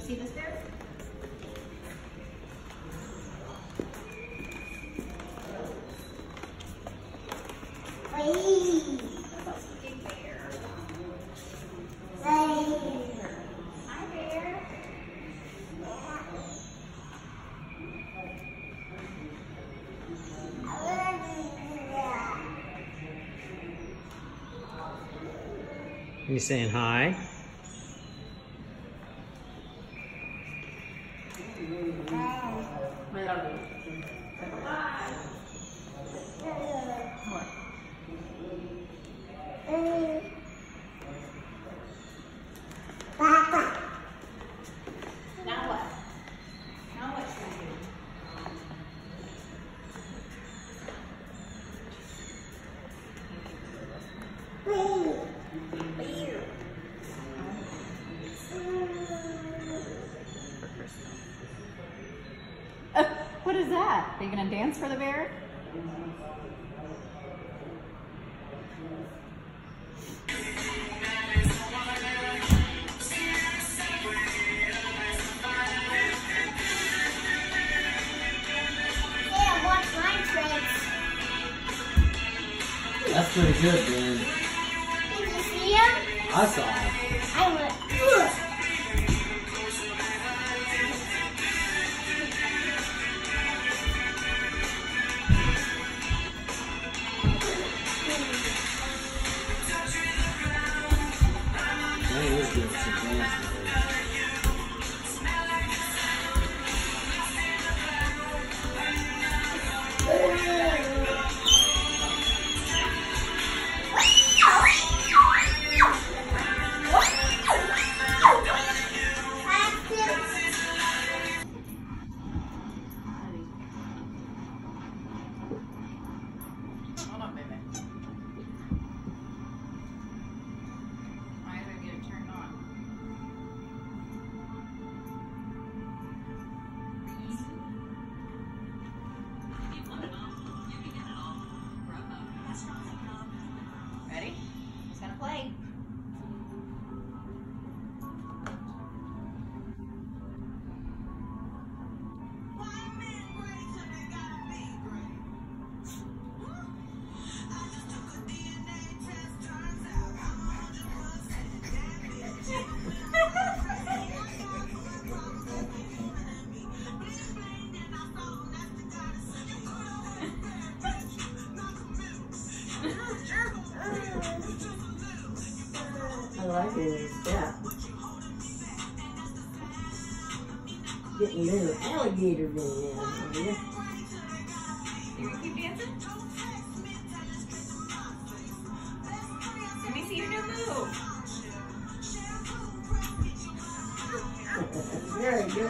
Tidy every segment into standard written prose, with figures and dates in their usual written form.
see this bear? That's a big bear. Hi, bear. You saying hi? Now what? Now what should we do? What is that? Are you gonna dance for the bear? That's pretty good, man. Did you see him? I saw him. I went, Man, he was doing some dancing. Hold on, baby. Why did I get it turned on? Ready? It's gonna play. I like it. Yeah. Getting little alligators in there. Yeah. You gonna keep dancing? Let me see your new move. Very good.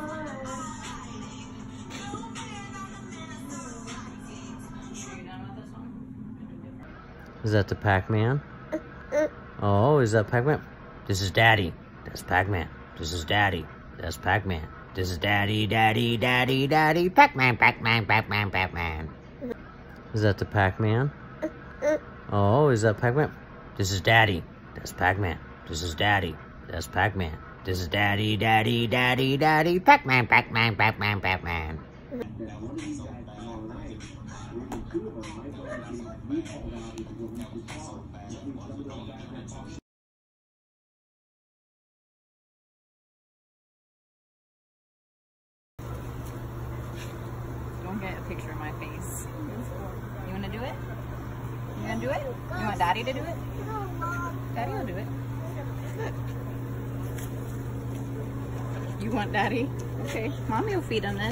Are you done with this one? Is that the PacMan? Oh, is that PacMan? This is Daddy. That's PacMan. This is Daddy. That's PacMan. This is Daddy, Daddy, Daddy, Daddy. PacMan, PacMan, PacMan, PacMan. Is that the PacMan? Oh, is that PacMan? This is Daddy. That's PacMan. This is Daddy. That's PacMan. This is Daddy, Daddy, Daddy, Daddy. PacMan, PacMan, PacMan, PacMan. Don't get a picture of my face. You wanna do it? You gonna do it? You want Daddy to do it? Daddy will do it. Look. You want Daddy? Okay, Mommy will feed him then.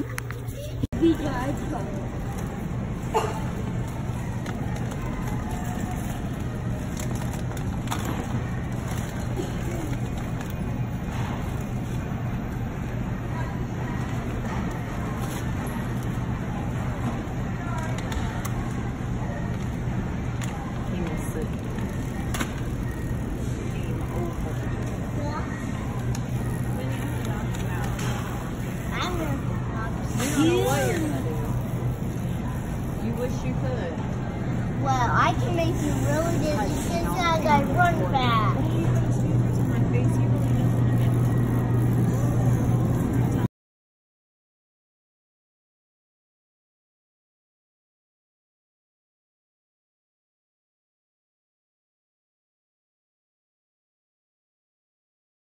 He will sit. Game over. You don't know what you're gonna do. You wish you could. well, I can make you really dizzy